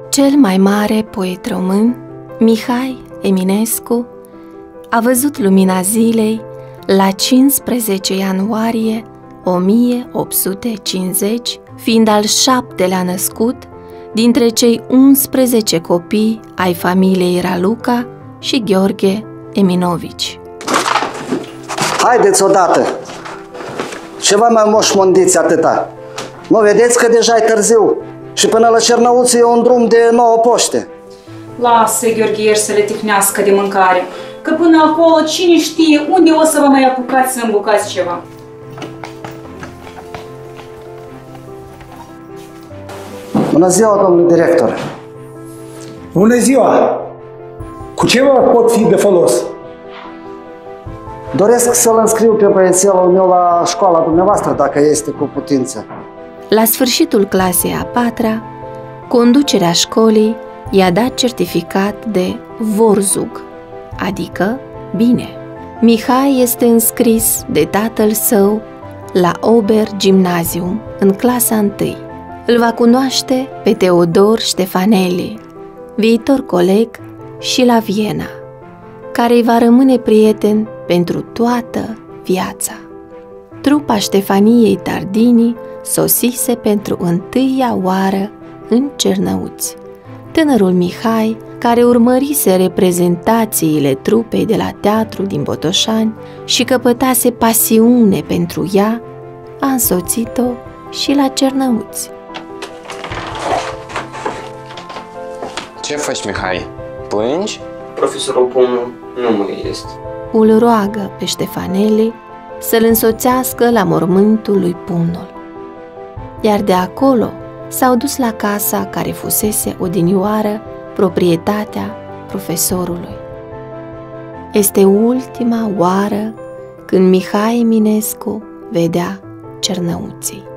Cel mai mare poet român, Mihai Eminescu, a văzut lumina zilei la 15 ianuarie 1850, fiind al 7-lea născut dintre cei 11 copii ai familiei Raluca și Gheorghe Eminovici. Haideți odată! Ce vă mai moșmondiți atâta? Nu vedeți că deja e târziu? Și până la Cernăuți e un drum de 9 poște. Lasă, Gheorghe, să le tihnească de mâncare, că până acolo cine știe unde o să vă mai apucați să îmbucați ceva. Bună ziua, domnule director! Bună ziua! Cu ce vă pot fi de folos? Doresc să-l înscriu pe băiețelul meu la școala dumneavoastră, dacă este cu putință. La sfârșitul clasei a 4-a, conducerea școlii i-a dat certificat de vorzug, adică bine. Mihai este înscris de tatăl său la Ober Gymnasium, în clasa 1. Îl va cunoaște pe Teodor Ștefaneli, viitor coleg, și la Viena, care îi va rămâne prieten pentru toată viața. Trupa Ștefaniei Tardini sosise pentru întâia oară în Cernăuți. Tânărul Mihai, care urmărise reprezentațiile trupei de la teatru din Botoșani și căpătase pasiune pentru ea, a însoțit-o și la Cernăuți. Ce faci, Mihai? Plângi? Profesorul Pumnul nu mai este. Îl roagă pe Ștefaneli să-l însoțească la mormântul lui Pumnul. Iar de acolo s-au dus la casa care fusese odinioară proprietatea profesorului. Este ultima oară când Mihai Eminescu vedea Cernăuții.